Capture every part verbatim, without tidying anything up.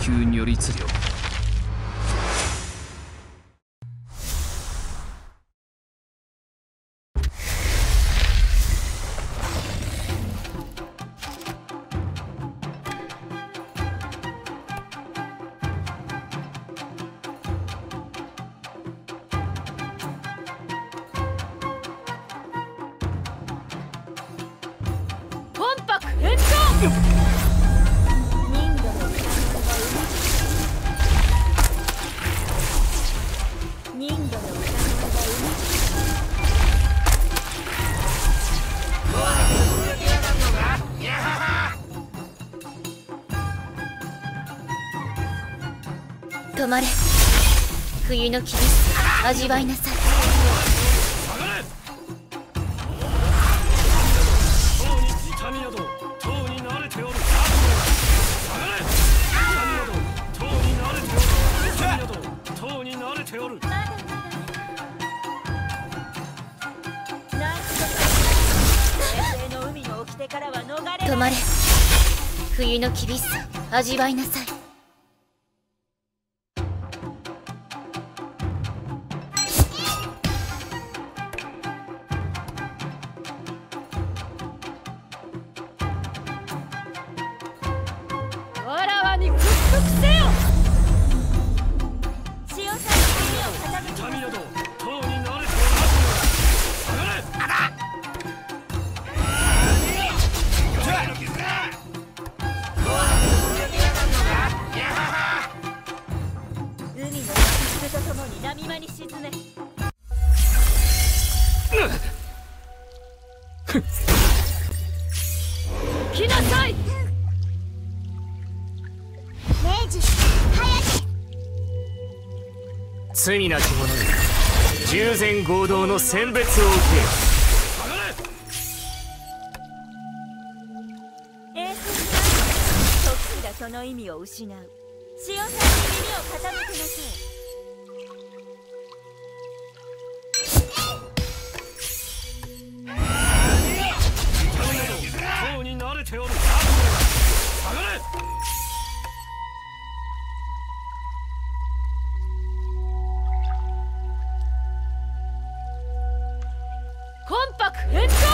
球如律令。 止まれ。冬の厳しさ味わいなさい。止まれ。冬の厳しさ味わいなさい。 わらわに屈服せよ。潮さんの耳を傾けなさい。とともに波間に沈め。来なさい。 明治早く。 罪なき者に従前合同の選別を受けよ。衛星が時がその意味を失う。潮さんに耳を傾けなさい。魂魄返上。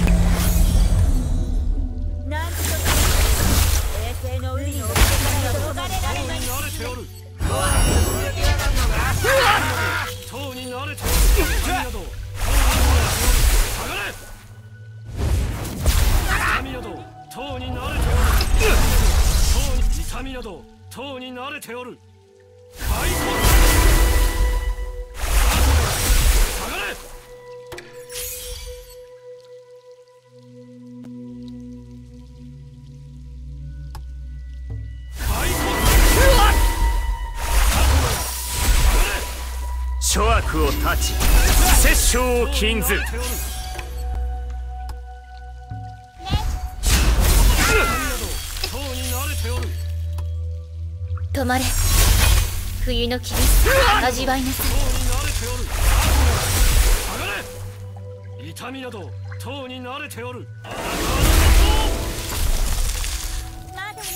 なんとか衛星の海の奥から逃れられない。塔に慣れておる。痛みなど塔に慣れておる。痛みなど塔に慣れておる。痛みなど塔に慣れておる。開口。 諸悪を断ち殺生を禁ず。 止まれ。冬の厳しさ味わいなさい。痛みなど塔に慣れておる。まだまだね。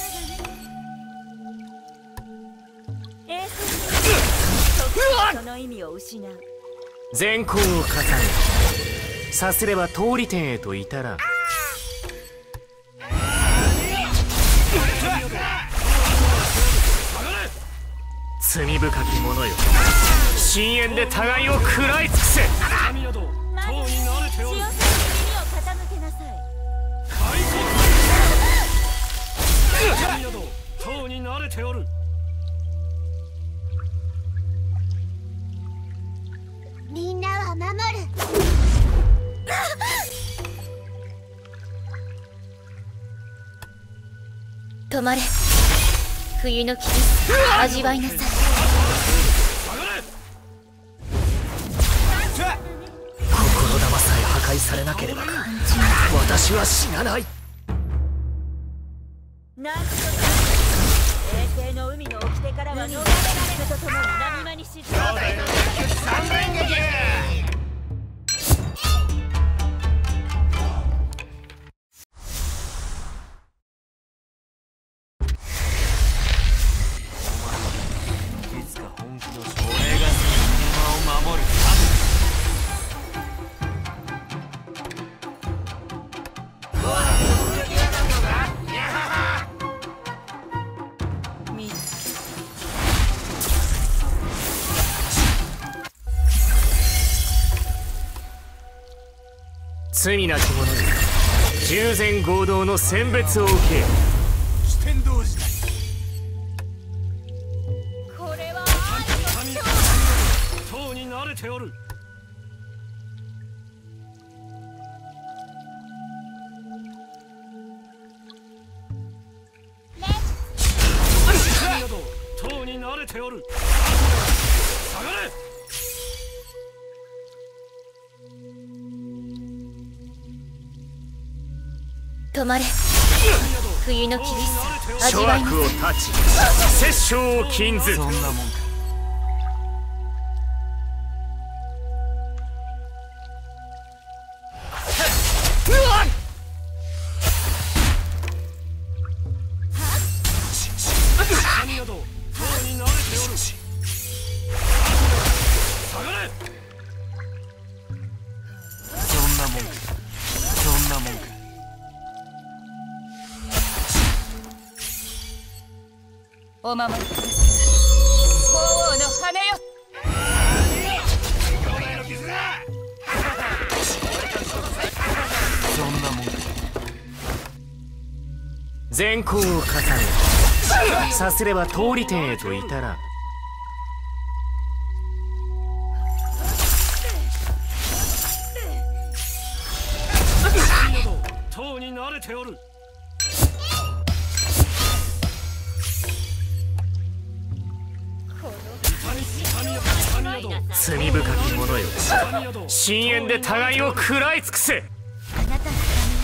衛星その意味を失う。 善行を重ねさすれば通り天へと至らん。罪深き者よ、深淵で互いを食らい尽くせ。 痛みなど塔に慣れておる。潮さんに耳を傾けなさい。痛みなど塔に慣れておる。 みんなは守る。止まれ。冬の厳しさ味わいなさい。 心玉さえ破壊されなければ私は死なない。 なんとか衛星の海の掟からは逃れられるとともに波間に沈む。三連撃。 罪なき者に従前合同の選別を受けよ。 四天童子だ。 これは神の塔に慣れておる。神など塔に慣れておる。下がれ。 止まれ。冬の厳しさ味諸わいな悪をさい。 断ち殺生を禁ず。 そんなもんか。神など塔に慣れておる。下がれ。そんなもんか。そんなもんか。 お守りください。鳳凰の羽よ。 そんなもんか。 善行を重ねさすれば通り天へと至らん。 神など塔に慣れておる。 罪深き者よ、深淵で互いを食らい尽くせ。 あなたのために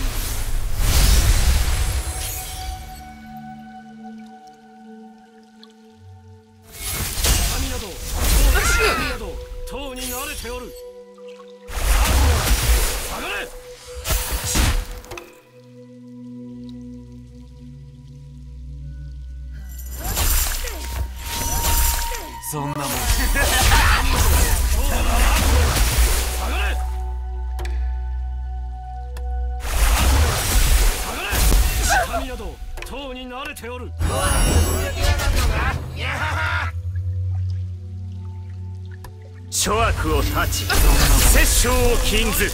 神など神など塔に慣れておる。下がれ。そんなもん。下がれ。下がれ。神など塔に慣れておる。 諸悪を断ち殺生を禁ず。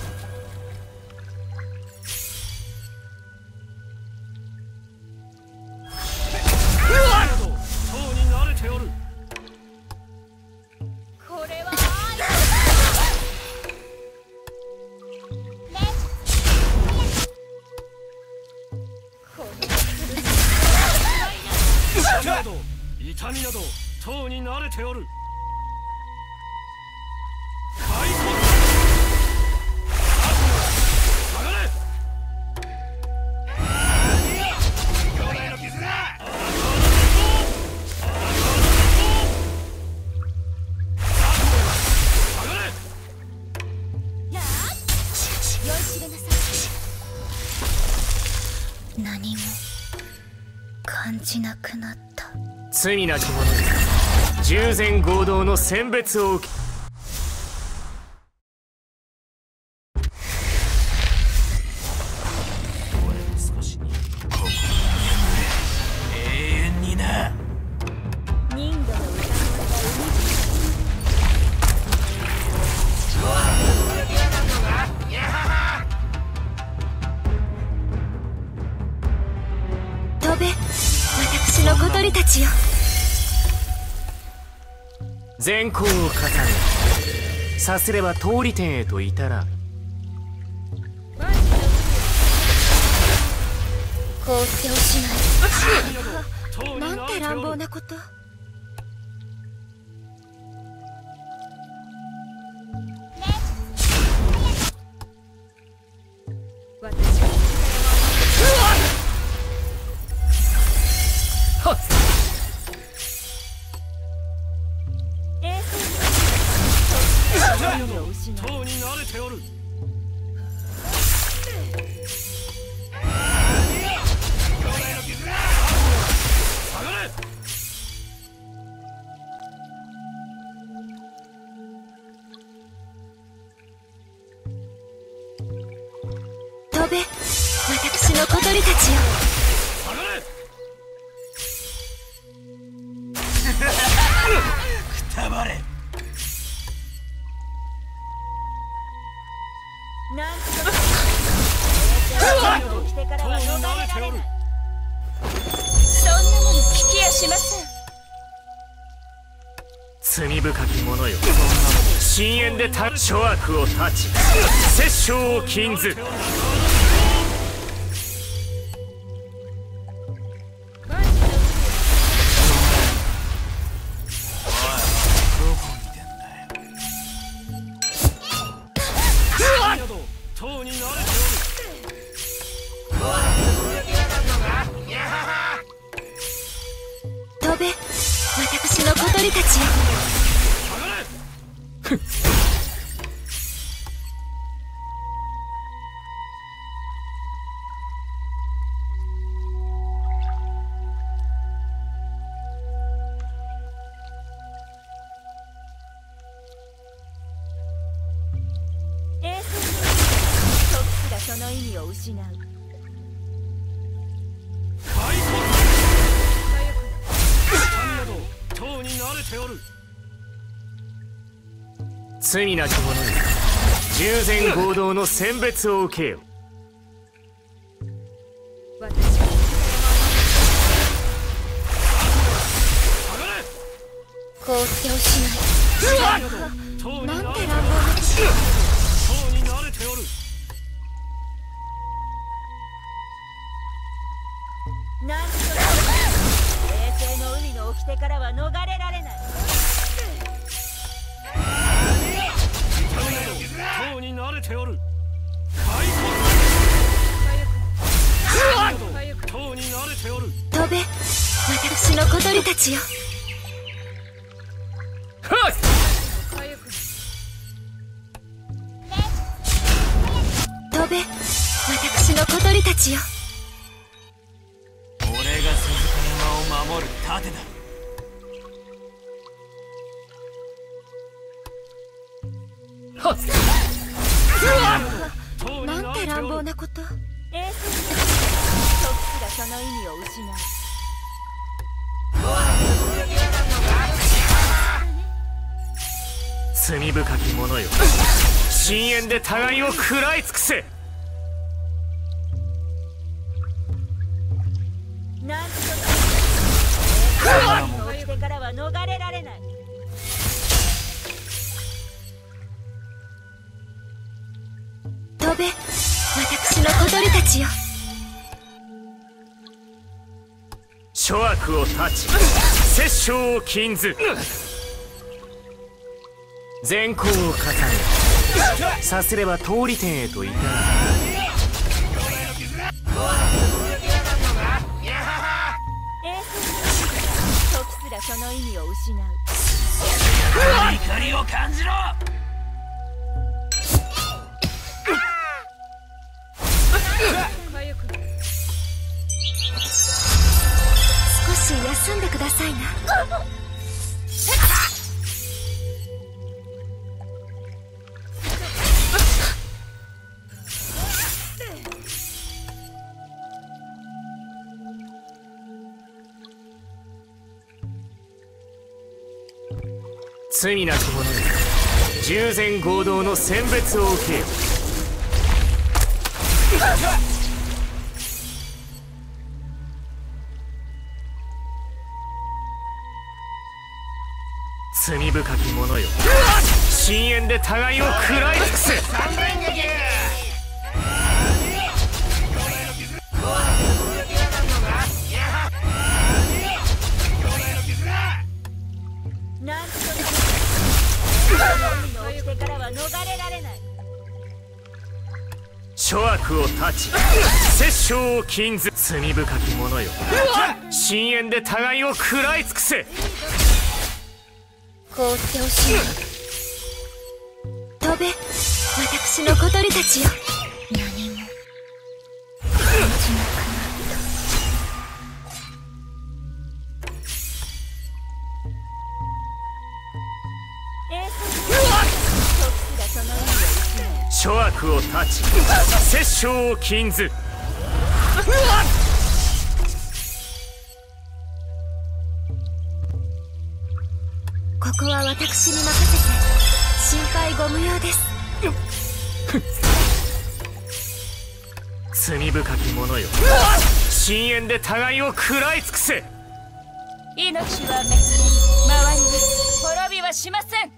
これは痛みなど痛みなど塔に慣れておる。解放。下がれ。 何も感じなくなった。 罪なき者に従前合同の選別を受け。 少しに心に眠れ。永遠にな。 人魚の歌声が飛べ、私の小鳥たちよ。 善行を重ねさすれば通り天へと至らん。 放っておしまい。なんて乱暴なこと。私は塔に慣れておる。下がれ。 飛べ、私の小鳥たちよ。 下がれ。くたばれ。 なんとか起きてからは逃れられない。 そんなもの聞きやしません。 罪深き者よ、深淵でた諸悪を断ち殺生を禁ず。 塔に慣れて飛べ、私の小鳥たちよ。 その意味を失う。 塔に慣れておる。 罪なき者に従前合同の選別を受けよ。 放っておしまい。なんて乱暴な。 塔に慣れておる。 なんと冷静の海の掟からは逃れられない。 塔に慣れておる。塔に慣れておる。 飛べ、私の小鳥たちよ。飛べ、私の小鳥たちよ。 俺が鈴鹿山を守る盾だ。 なんて乱暴なこと。 エース時すらその意味を失う。 罪深き者よ、深淵で互いを食らい尽くせ。 なんとか起きてからは逃れられない。 飛べ、私の小鳥たちよ。 諸悪を断ち殺生を禁ず。善行を重ねさすれば通り天へと至る。 時すらその意味を失う。 怒りを感じろ。 少し休んでくださいな。 罪なき者に従前合同の選別を受けよ。罪深き者よ、深淵で互いを食らい尽くせ。 なんと海の掟からは逃れられない。 諸悪を断ち殺生を禁ず。罪深き者よ、深淵で互いを食らい尽くせ。 放っておしまい。飛べ、私の小鳥たちよ。何も感じなくな諸悪を断ち殺生を禁ず。 ここは私に任せて心配ご無用です。 罪深き者よ、深淵で互いを食らい尽くせ。 命はめくり回ります滅びはしません。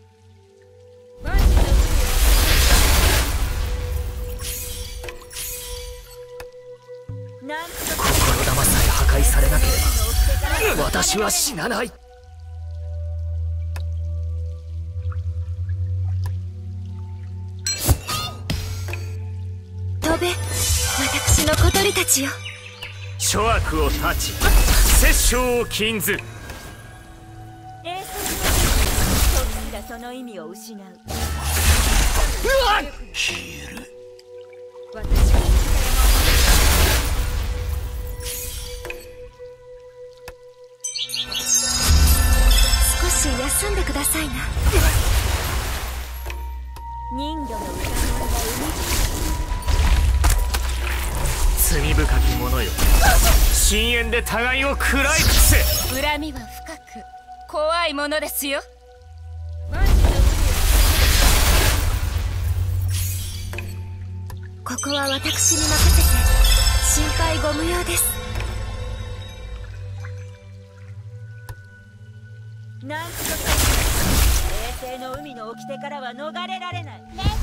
心玉さえ破壊されなければ私は死なない。 飛べ、私の小鳥たちよ。 諸悪を断ち、殺生を禁ず。 衛星の時がその意味を失う。 消える。 私は少し休んでくださいな。 人魚の歌声が罪深き者よ、深淵で互いを食らい尽くせ。 恨みは深く怖いものですよ。 ここは私に任せて心配ご無用です。 なんとか衛星の海の掟からは逃れられない。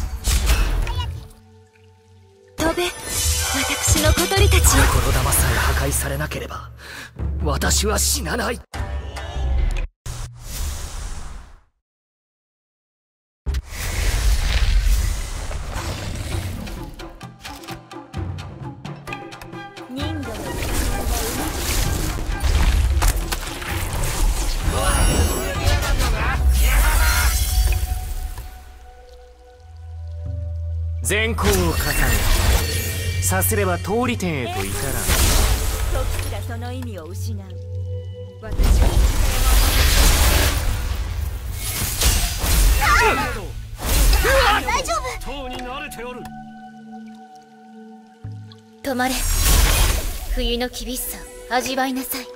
飛べ、私の小鳥たちよ。 心玉さえ破壊されなければ私は死なない。 人魚の歌声が善行を重ね、さすれば通り天へと至らん。 時すらその意味を失う。私は大丈夫。 塔に慣れておる。 止まれ、冬の厳しさを味わいなさい。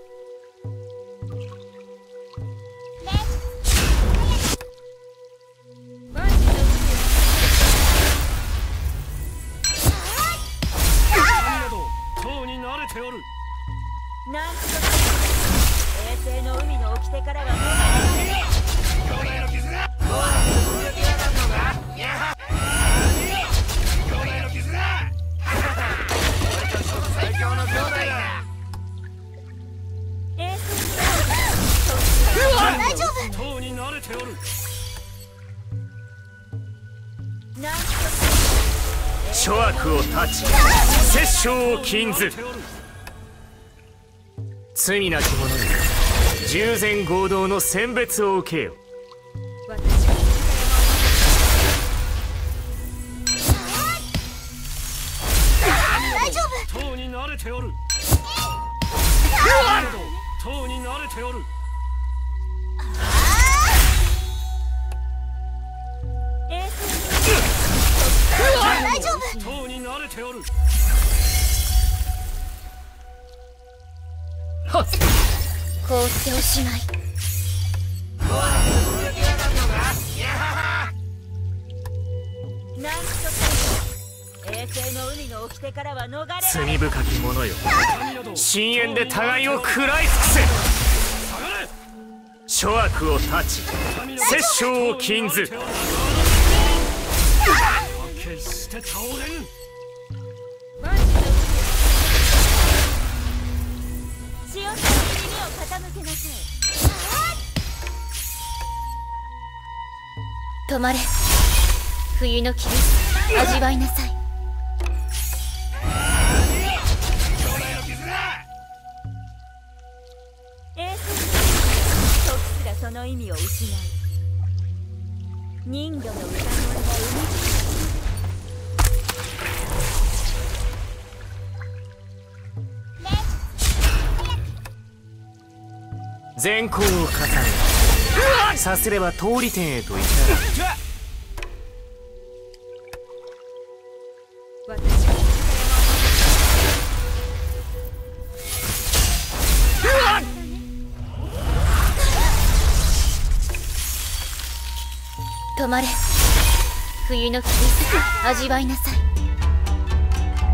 なんとか衛星の海の掟からは逃れられない。 兄弟の絆、攻撃やがんのか。やは兄弟の絆俺たちこそ最強の兄弟だ。 衛星の大丈夫。 塔に慣れておる。 なんとか諸悪を断ち、殺生を禁ず。罪なき者に従前合同の選別を受けよ。 私は大丈夫。 塔に慣れておる。塔に慣れておる。 衛星の大丈夫。 塔に慣れておる。 はっ、 凍っておしまい。 なんとか衛星の海の掟からは逃れられない。 罪深き者よ、深淵で互いを食らい尽くせ。諸悪を断ち、殺生を禁ず。 決して倒れん。 潮さんに耳を傾けなさい。 止まれ、冬の厳しさ味わいなさい。 衛星の時すらその意味を失う。人魚の歌声が生み善行を重ね、さすれば通り天へと至らん。 私は止まれ、冬の厳しさ味わいなさい。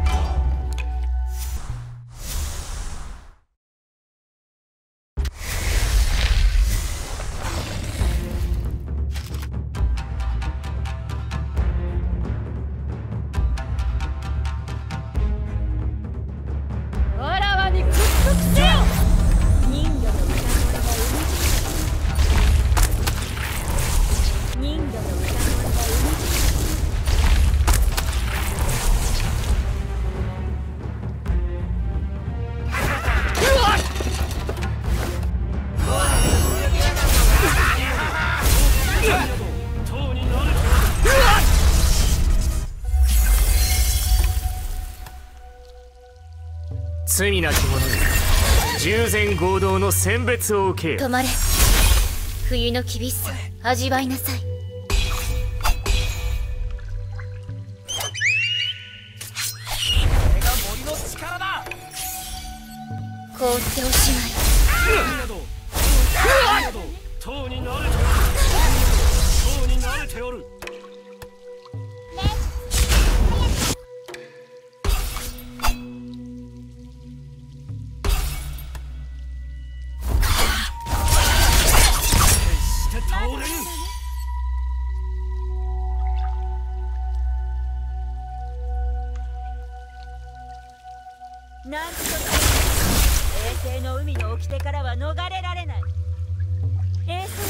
罪なき者に従前合同の選別を受けよ。 止まれ。冬の厳しさ味わいなさい。凍っておしまい。 塔に慣れておる。塔に慣れておる。決して倒れぬ。 なんとか衛星の海の掟からは逃れられない。衛星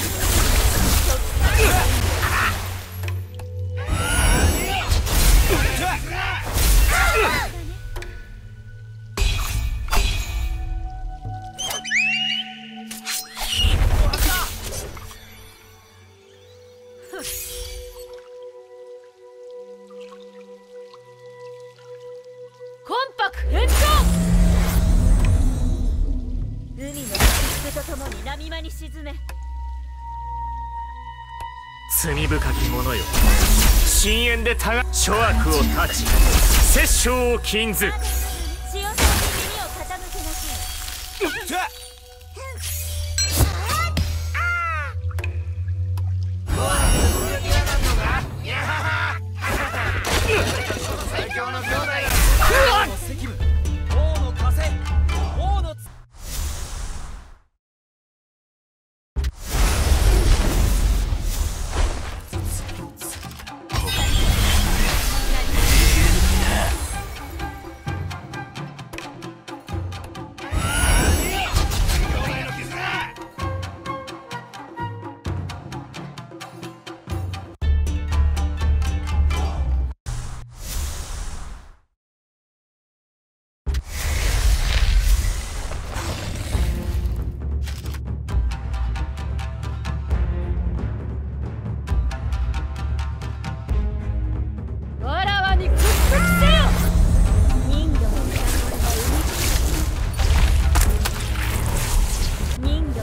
魂魄返上。 海の起伏とともに波間に沈め。 罪深き者よ、深淵で互い諸悪を断ち殺生を禁ず。 潮さんに耳を傾けなさい。 最強の兄弟。責務。王の風。王の。 わらわに屈服せよ。 人魚の歌声が海人魚の歌声が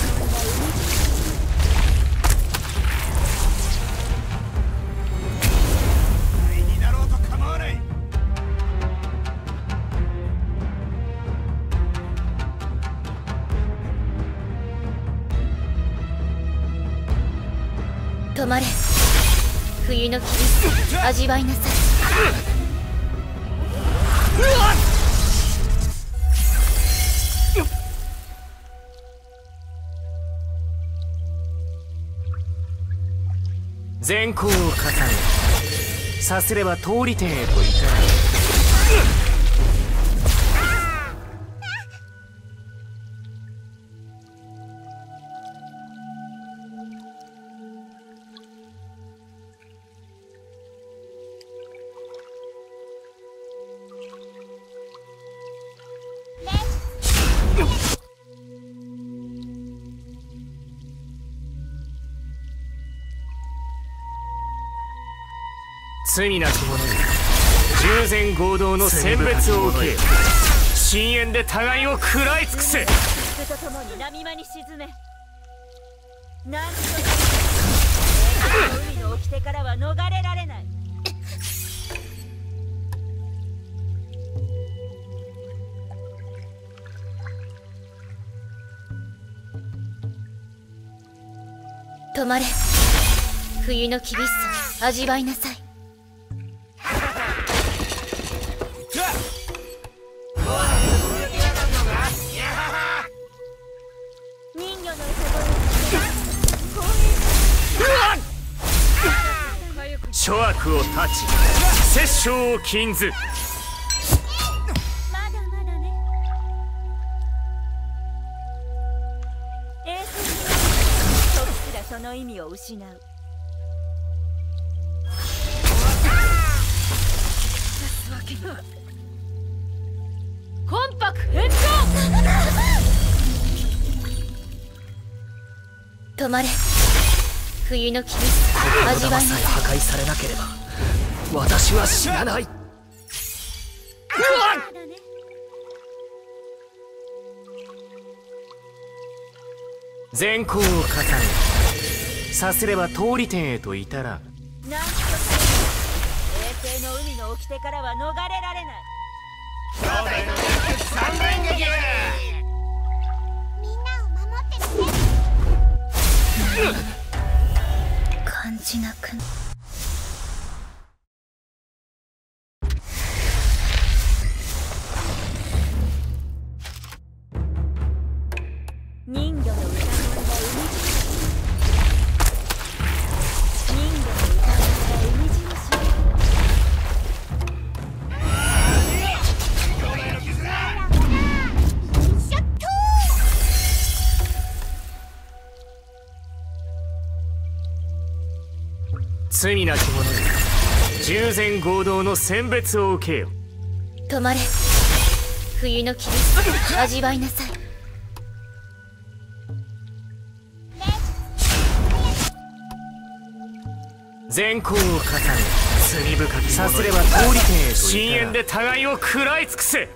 何になろうと構わない。 止まれ。冬の厳しさ味わいなさい。 善行を重ねさすれば通りてえといかない。罪なき者に従前合同の選別を受けよ。深淵で互いを食らい尽くせ。 起伏とともに波間に沈め。なんとか衛星の海の掟からは逃れられない。 止まれ。冬の厳しさ味わいなさい。 人魚の歌声が諸悪を断ち殺生を禁ず。 まだまだね。衛星の時すらその意味を失う。 魂魄返上。止まれ。冬の厳しさ味わいなさい。 破壊されなければ私は死なない。 まだね。 善行を重ね、さすれば通り天へと至らん。 なんとしても衛星の海の掟からは逃れられない。 兄弟の熱血三連撃。 みんなを守ってね。感じなくな。 人魚の歌声が海人人魚の歌声が海人兄弟の絆。 シャット罪なき者に従前合同の選別を受けよ。 止まれ。冬の霧味わいなさい。 善行を重ね、罪深きさすれば通り天へと深淵で互いを食らい尽くせ。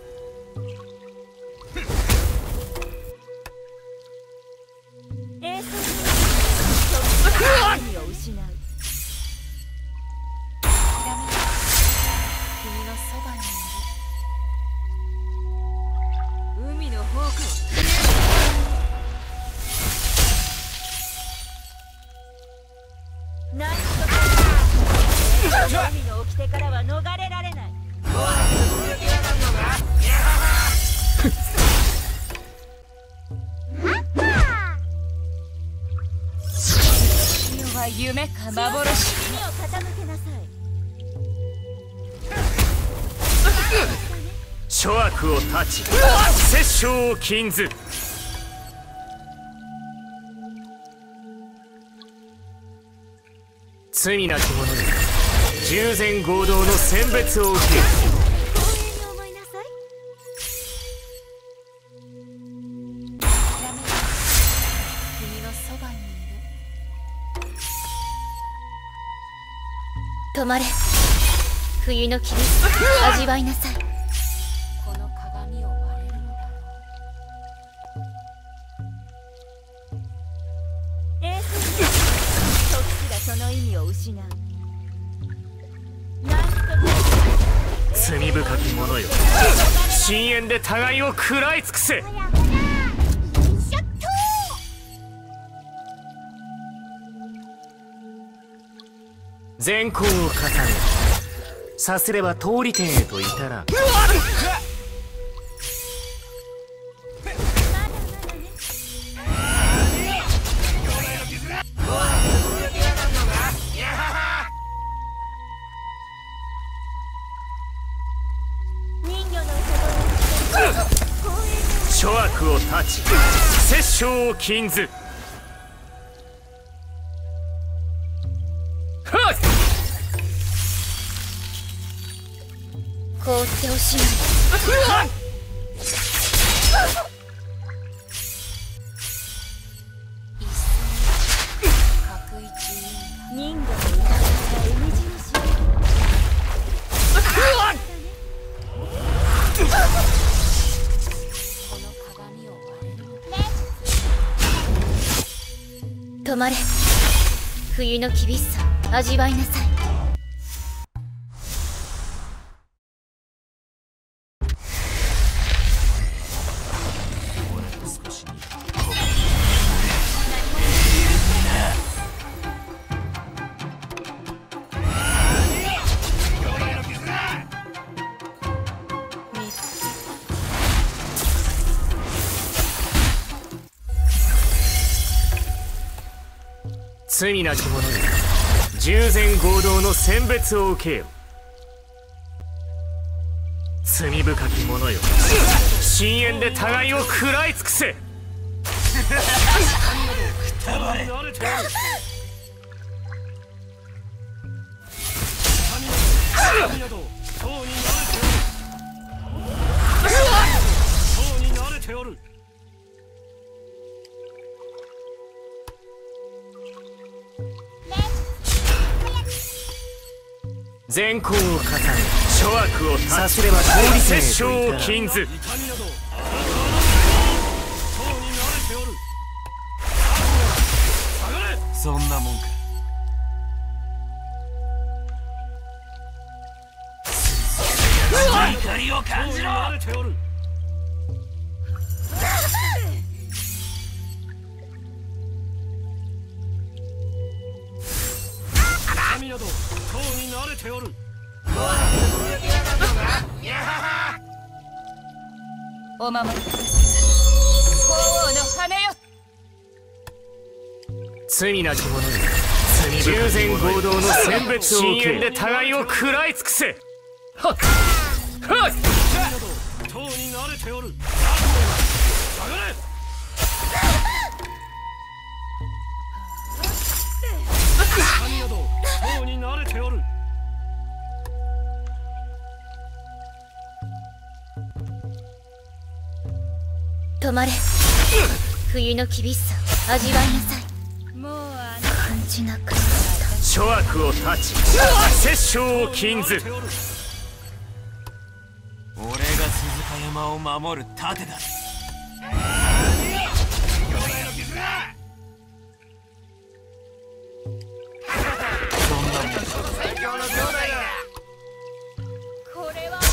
衛星の海を失う。君のそばにいる。海の宝庫。なんとか海の掟からは逃れられない。 どうやって攻撃やがんのか。 世は夢か幻。耳を傾けなさい。 諸悪を断ち、殺生を禁ず。罪なき者に従前合同の選別を受ける。 光栄に思いなさい。君のそばにいる。 止まれ。冬の霧味わいなさい。 この鏡を割れるのだろう。衛星の時すらその意味を失う。なんとか罪深き者よ、深淵で互いを食らい尽くせ。善行を重ね、さすれば通り天へと至らん。 まだまだね。人魚の歌声が光栄に諸悪を断ち、殺生を禁ず。はっ凍ってほしいの。 人魚の歌声が海印。この鏡を割れるのだ。 止まれ。冬の厳しさ味わいなさい。 罪なき者に従前合同の選別を受けよ。罪深き者よ、深淵で互いを食らい尽くせ。善行を重ね、諸悪をさすれば通り殺生を禁ず。 そんなもんか。怒りを感じろ。神など塔に慣れておる。 お守りください。鳳凰の羽よ。 罪なき者に従前合同の選別を受け、で互いを食らい尽くせ。はっはっ。 塔に慣れておる。下がれ。神など塔に慣れておる。 止まれ。冬の厳しさを味わいなさい。 もうあ感じなくなった。 諸悪を断ち殺生を禁ず。 俺が鈴鹿山を守る盾だ。そんなもん最強の兄弟だ。 これは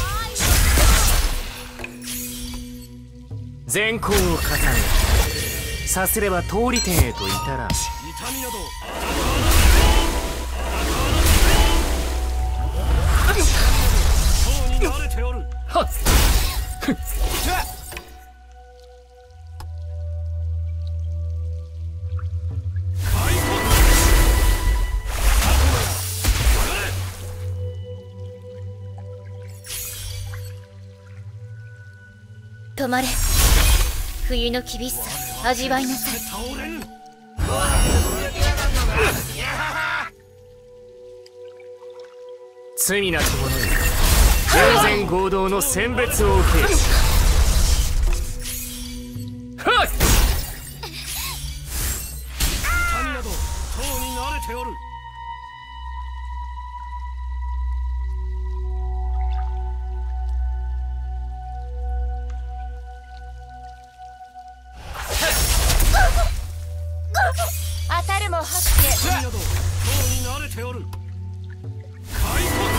善行を重ね、さすれば通り天へと至らん。 痛みなど塔に慣れておる。 はっ。 止まれ。冬の厳しさを味わいなさい。 倒れぬ。 罪なき者に従前合同の選別を受け。はっ。 神など塔に慣れておる。 当たるも発見。 神など塔に慣れておる。開墾。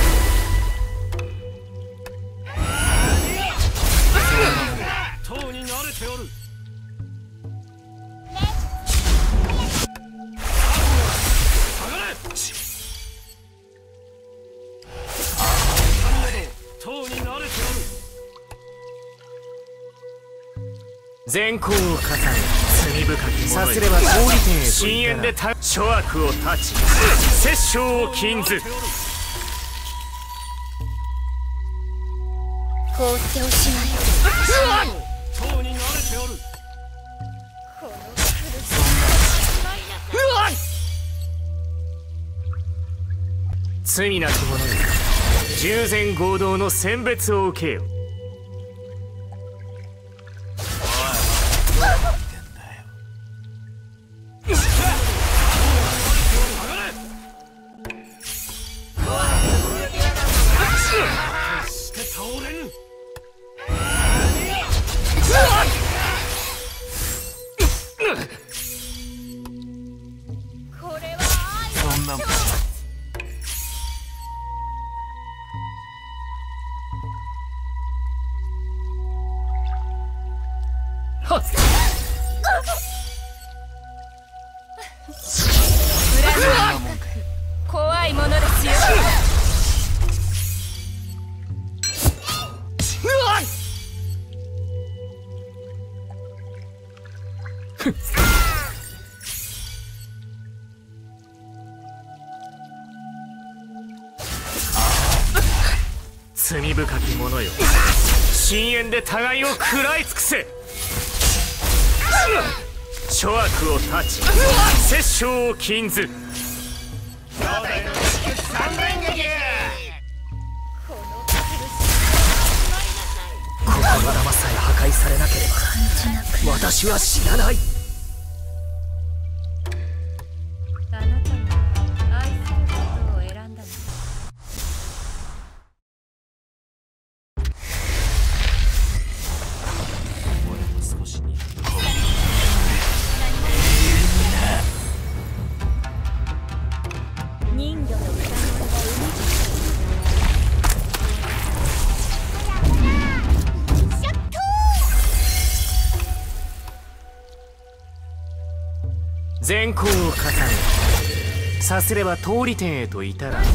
塔に慣れておる。下がれ。神など塔に慣れておる。 善行を重ね罪深き者よ、さすれば通り天へと深淵でた諸悪を断ち殺生を禁ず。 放っておしまい。 塔に慣れておる。 罪なき者に従前合同の選別を受けよ。 怖いものですよ。 罪深き者よ、深淵で互いを食らい尽くせ。諸悪を断ち殺生を禁ず。心玉さえ破壊されなければ私は死なない。 あなたも愛することを選んだの。 俺も少しに善行を重ねさすれば通り天へと至らん。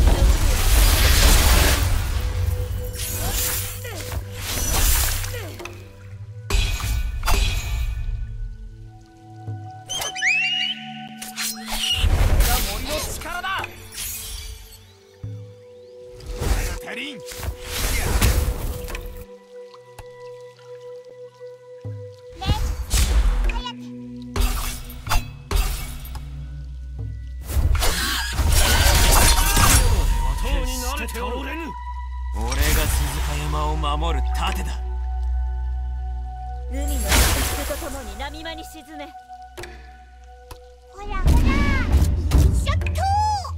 俺が鈴鹿山を守る盾だ。 海の水とともに波間に沈め。 ほらほら、シャット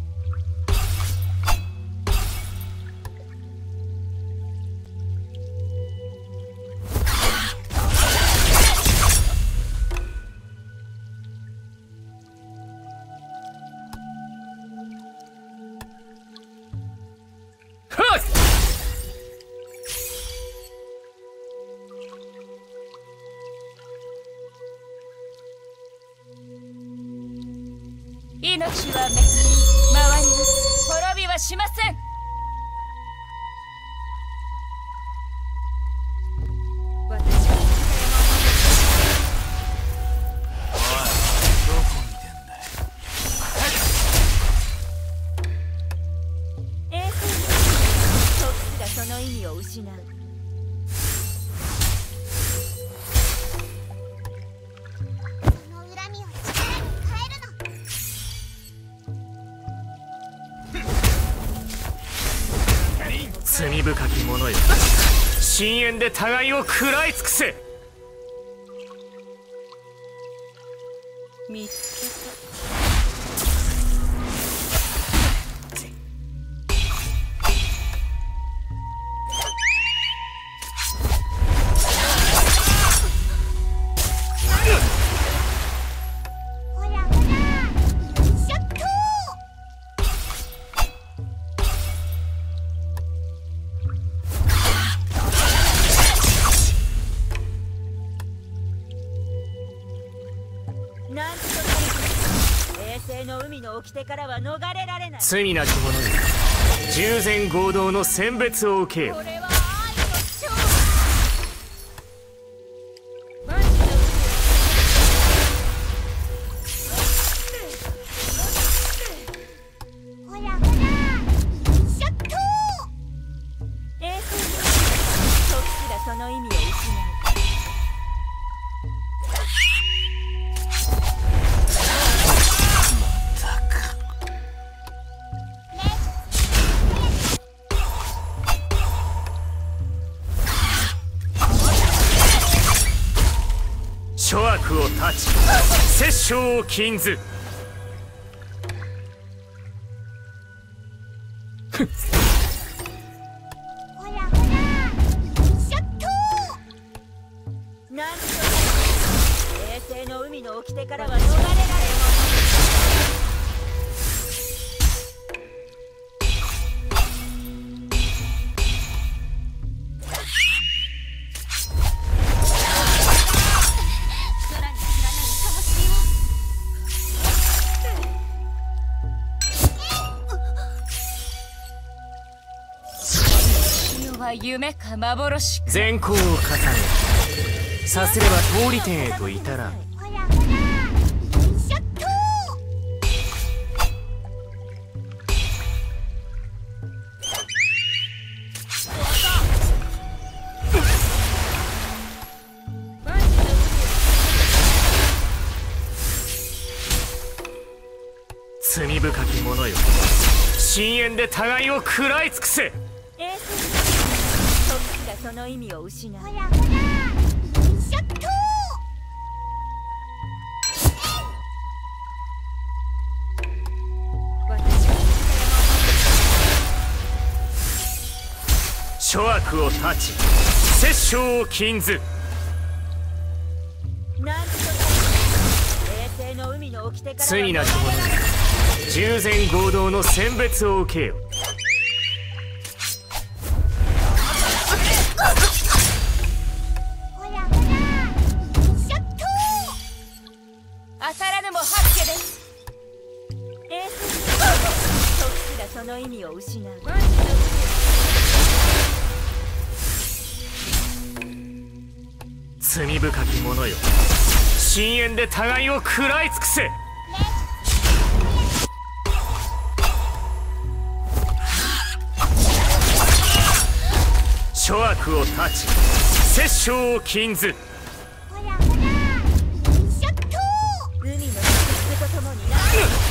命は巡り回ります滅びはしません。私はおい、どこ見てんだよ。 衛星に時すらその意味を失う。 その恨みを力に変えるの。 罪深き者よ、深淵で互いを食らい尽くせ。 見つけた。 ほらほら、シャットなんとか衛星の海の掟からは逃れられない。 罪なき者よ、従前合同の選別を受けよ。 これは愛の勝負。万事のほらほら、シャット衛星に時すらその意味を失う。 諸悪を断ち殺生を禁ず。 ほらほら、シャットなんとか衛星の海の掟からは逃れられない。夢か幻か。 善行を重ねさすれば通り天へと至らん。 ほらほら、シャット罪深き者よ、深淵で互いを食らい尽くせ。 衛星に時すらその意味を失う。 ほらほら、シャット私は諸悪を断ち殺生を禁ず。 なんとか衛星の海の掟からは罪なき者よ、従前合同の選別を受けよ。 ほらほら、シャット当たらぬも八家です。 罪深き者よ、深淵で互いを食らい尽くせ。諸悪を断ち、殺生を禁ず。 ほらほら、インショット。 海の祝福とともにな。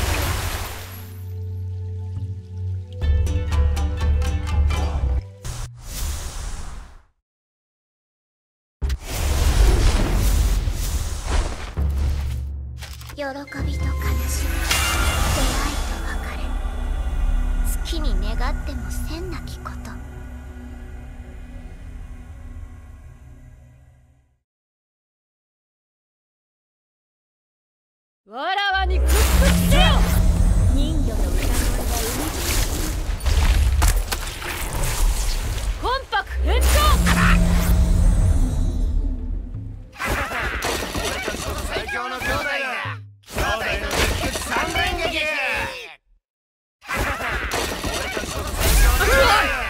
喜びと悲しみ、出会いと別れ、月に願っても千なきこと。 わらわに屈服せよ。人魚の歌声が生み魂魄返上。 最強の兄弟だ。兄弟の熱血三連撃。俺たちこそ最強の兄弟だ。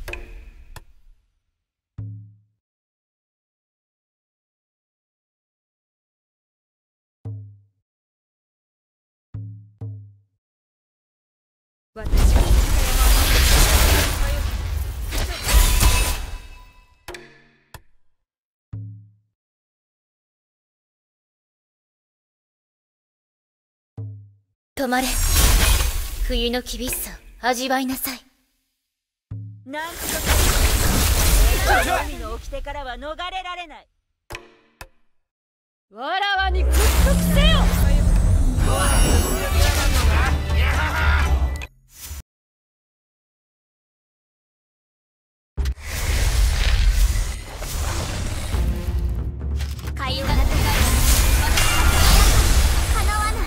私は止まれ。冬の厳しさを味わいなさい。 なんとか永遠の海の掟からは逃れられない。わらわに屈服せよ。 かゆがなくなる。かなわない。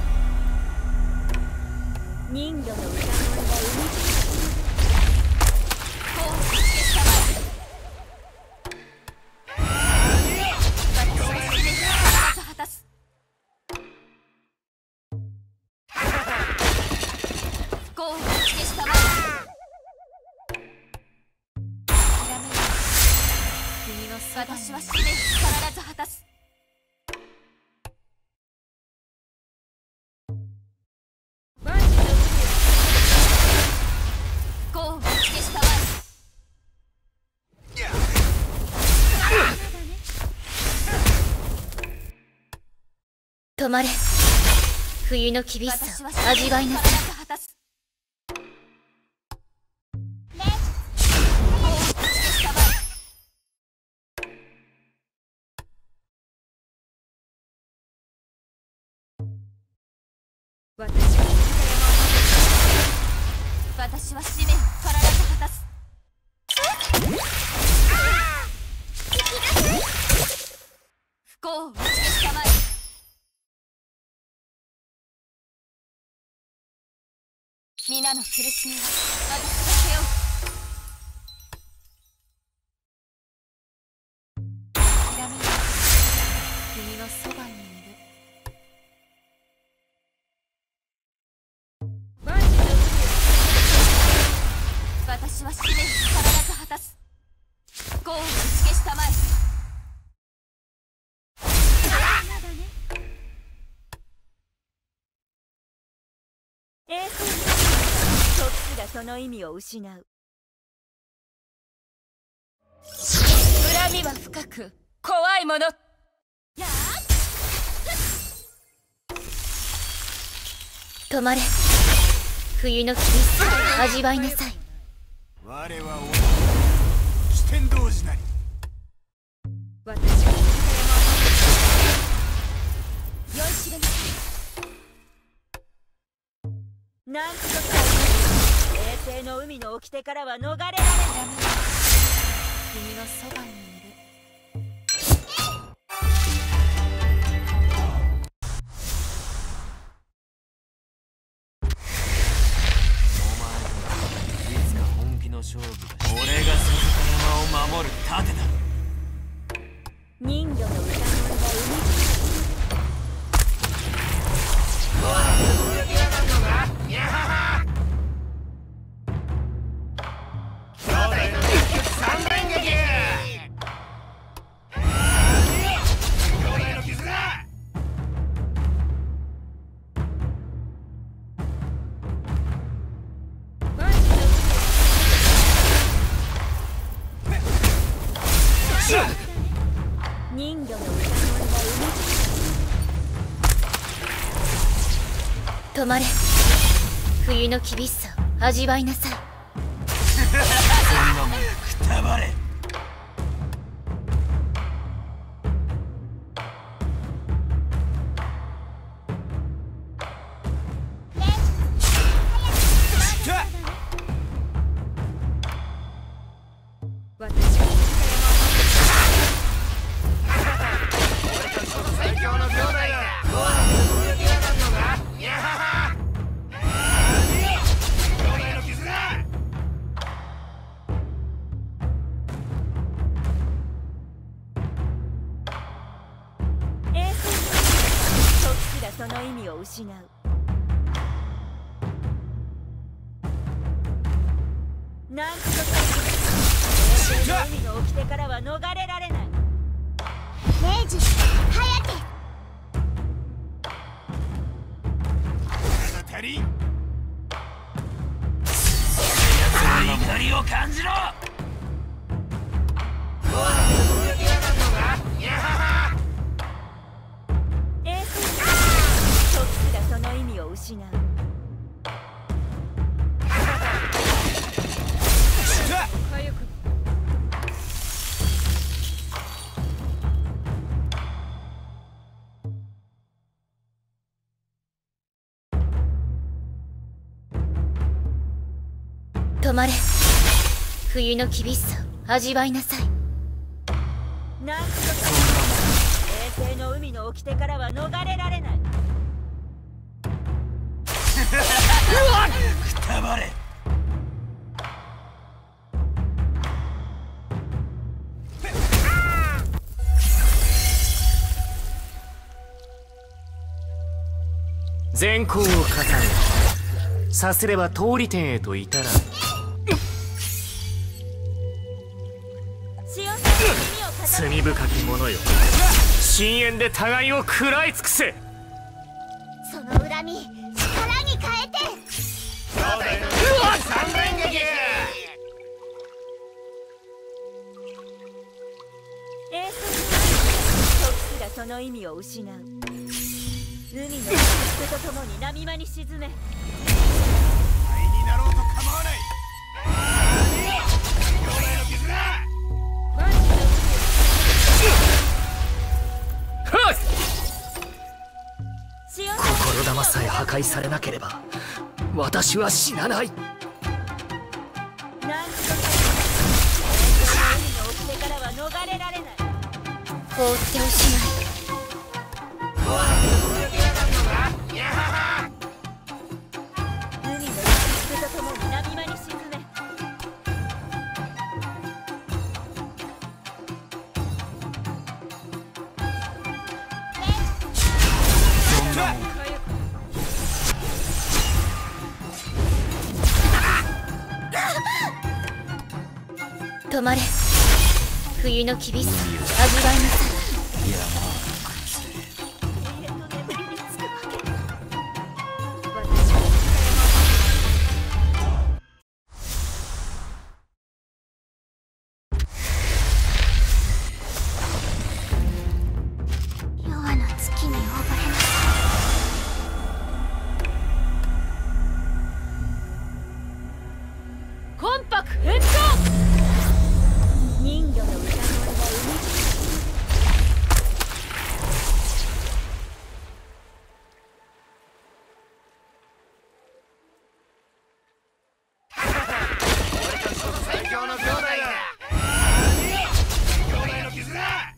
人魚の歌声が生み私は使命必ず果たす。 万事の海を不幸を打ち消したまえ。止まれ。冬の厳しさを味わいなさい。 私は私は使命を必ず果たす。不幸を打ち消したまえ。皆の苦しみは私が背負う。ひらめいた。君のそばにいる。 万事の海を私は使命を必ず果たす。不幸を打ち消したまえ。 栄光に時がその意味を失う。 恨みは深く怖いもの。止まれ。冬の厳しさを味わいなさい。 我は鬼四天童子なり。 私は酔いしれなさい。 なんとか衛星の海の掟からは逃れられない。 君のそばにいる。 勝負だ。俺が鈴鹿山を守る盾だ。 人魚の歌声が生み兄弟の熱血三連撃。 人魚の歌声が止まれ。冬の厳しさを味わいなさい。 そんなもんくたばれ。 その意味を失う。なんとか衛星の海の掟からは逃れられない。 明治早手。 足りん。その怒りを感じろ。 その意味を失う。 止まれ。冬の厳しさを味わいなさい。 なんとか衛星の海の掟からは逃れられない。 くたばれ。 善行を重ねさすれば通り天へと至らん。罪深き者よ、深淵で互いを食らい尽くせ。 その恨み力に変えて。 兄弟の三連撃。 衛星の時すらその意味を失う。海の水とともに波間に沈め。 愛になろうと構わない。兄弟の絆。 心玉さえ破壊されなければ私は死なない。 なんとか海の掟からは逃れられない。 放っておしまい。 海の水とともに波間に沈め。 止まれ。冬の厳しさ味わいなさい。夜の月に溺れなさい。 魂魄返上。人魚の歌声が生み最強の兄弟だ。兄弟の絆。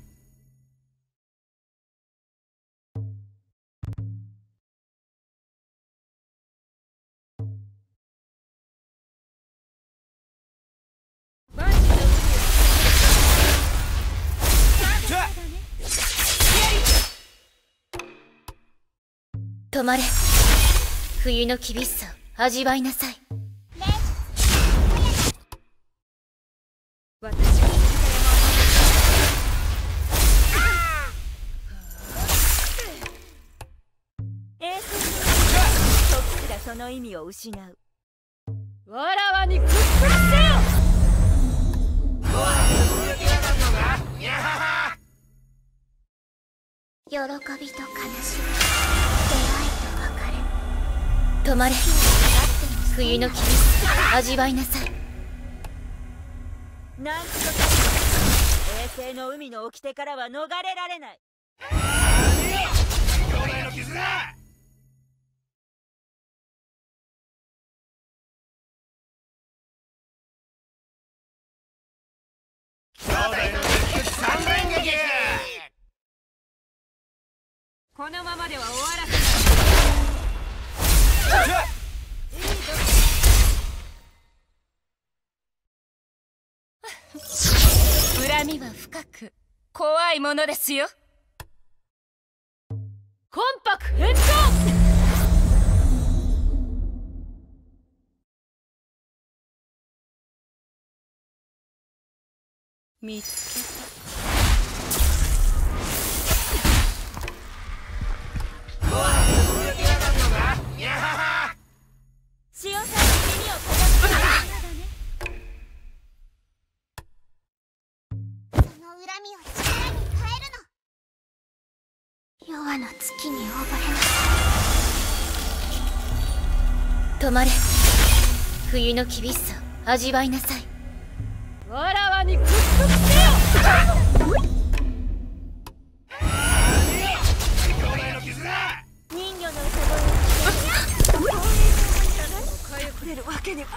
止まれ。冬の厳しさを味わいなさい。 衛星の時すらその意味を失う。わらわに屈服せよ。 兄弟の喜びと悲しみ、出会いと別れ。止まれ、冬の霧、味わいなさい。 なんとか衛星の海の掟からは逃れられない。 兄弟の絆。兄弟の三連撃。 このままでは終わらせない。恨みは深く怖いものですよ。魂魄返上。見つけた。潮さんに耳を傾けただね。 その恨みを力に変えるの。夜の月に溺れなさい。止まれ、冬の厳しさを味わいなさい。 わらわに屈服せよ。人魚の歌声を聞ける。おかゆくれるわけには。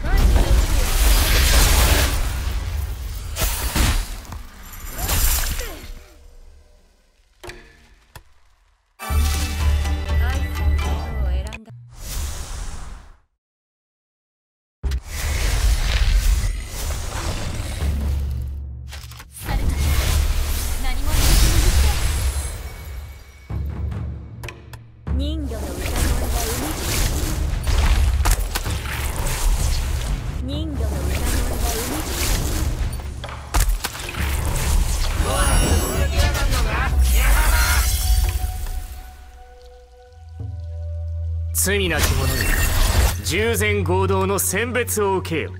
人魚の歌声が海人魚の歌声が海罪なき者に従前合同の選別を受けよ。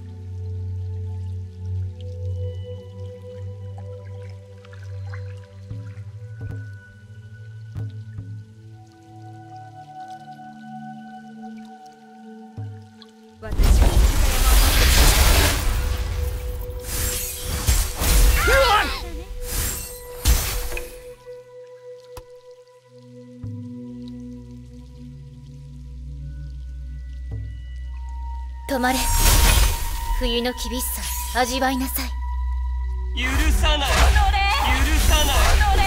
私は止まれ、冬の厳しさ味わいなさい。 許さない、許さない。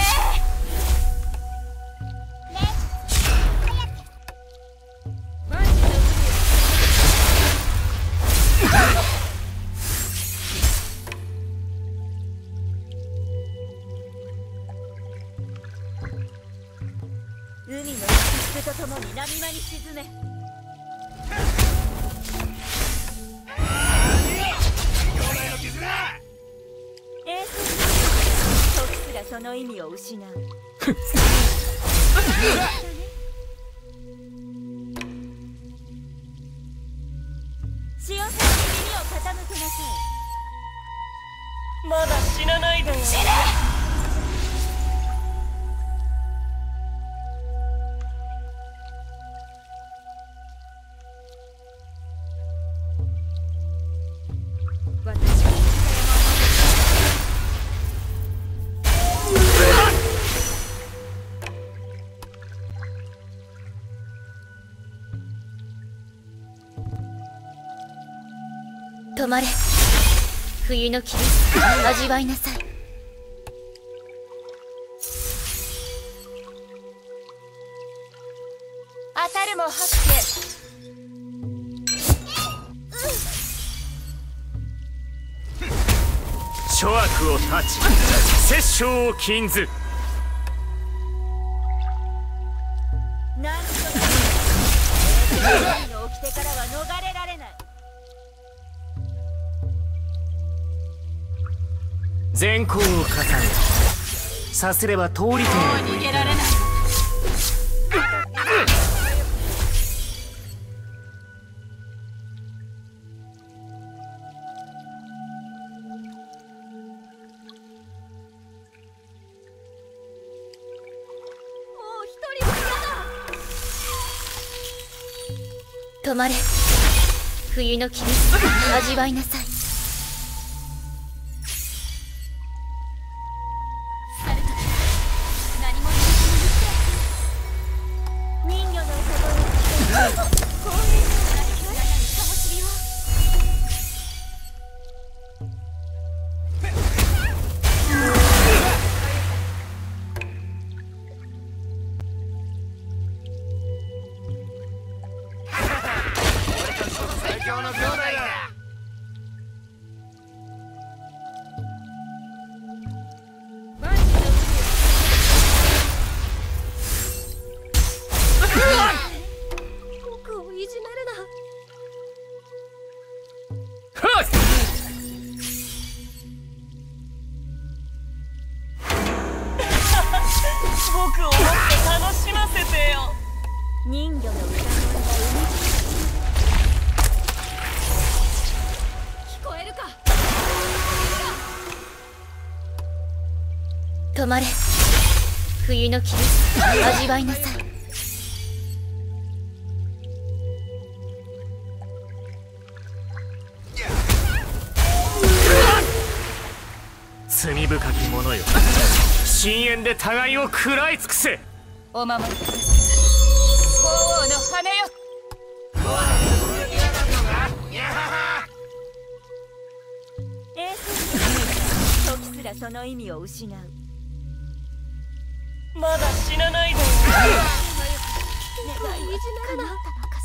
海の石室とともに波間に沈め。衛星時すらその意味を失う。潮さんに耳を傾けなさい。 まだ死なないでよ。 私は止まれ、冬の厳しさ味わいなさい。 当たるも八景。 諸悪を断ち殺生を禁ず。 なんとか海の掟からは逃れられない。 善行を重ねさすれば通り天を逃げられない。 止まれ。冬の厳しさ味わいなさい。 人魚の歌声を聞ける公園のかもしれよ。 最強の兄弟だ。 僕をいじめるな。 僕をもっと楽しませてよ。 人魚の歌声が海聞こえるか。止まれ。冬の厳しさ味わいなさい。 罪深き者よ、深淵で互いを食らい尽くせ。 お守りください。鳳凰の羽よ。 エースに時すらその意味を失う。 まだ死なないでよ。 僕をいじめるな。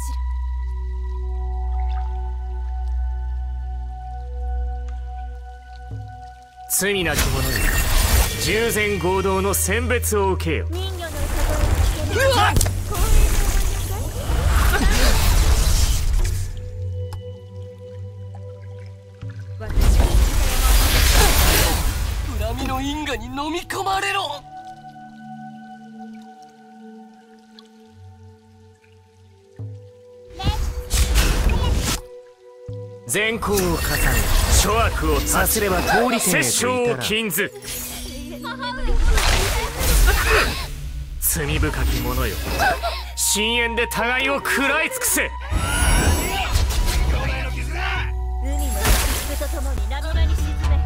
罪なき者よ、従前合同の選別を受けよ。 人魚の歌声を聞ける公園の私は恨みの因果に飲み込まれろ。 善行を重ね諸悪をさすれば通り殺生を禁ず。罪深き者よ、深淵で互いを食らい尽くせ。 海の陸とともに波間に沈め。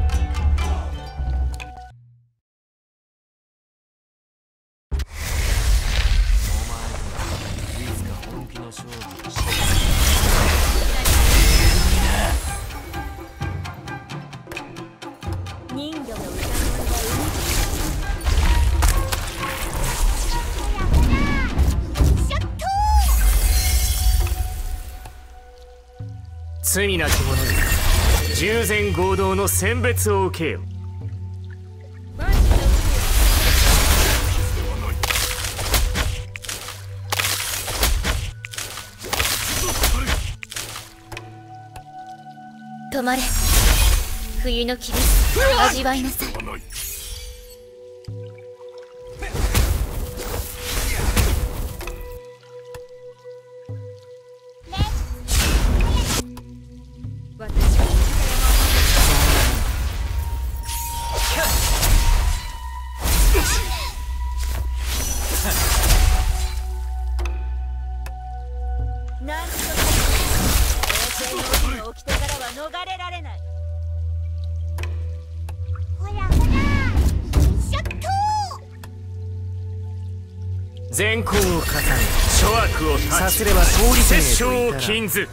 人魚の歌声が罪なき者よ、従前合同の選別を受けよ。 止まれ。冬の厳しさ味わいなさい。 なんとか衛星の海の掟からは逃れられない。ほらほらシャット善行を重ね諸悪をさすれば通り殺生を禁ず。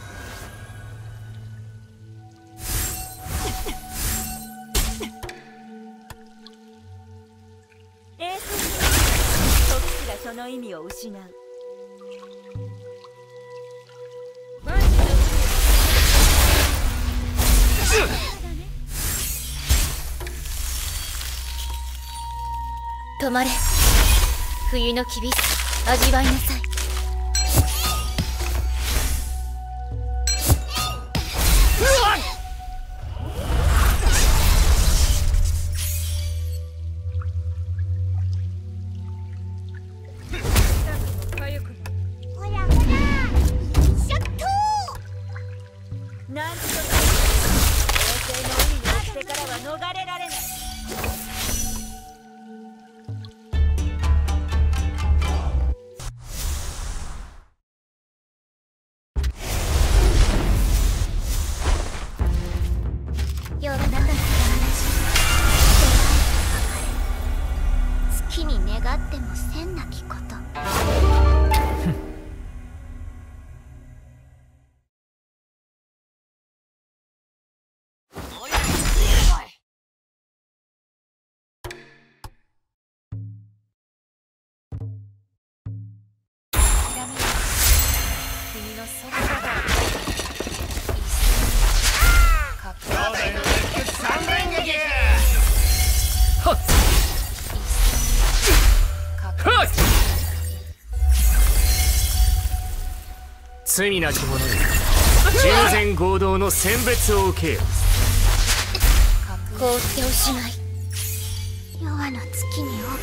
衛星に時すらその意味を失う。 止まれ。冬の厳しさ味わいなさい。 ほらほらシャットなんとか衛星の海の掟からは逃れられない。 君のそばだ。 兄弟の熱血三連撃。 はっはっ罪なき者に従前合同の選別を受けよ。 凍っておしまい。夜和の月に溺れ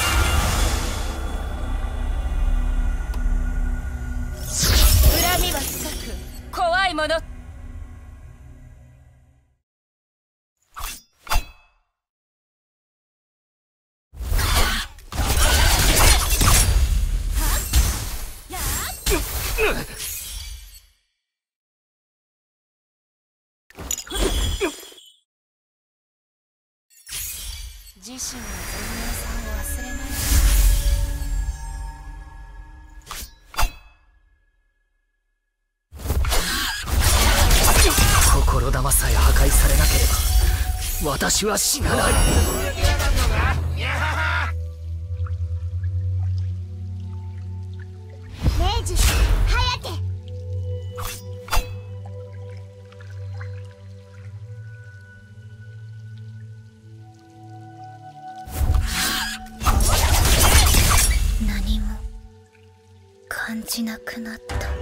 ます。 恨みは深く怖いもの。 自身の全面さを忘れない。 心玉さえ破壊されなければ私は死なない。 明治早け。何も感じなくなった。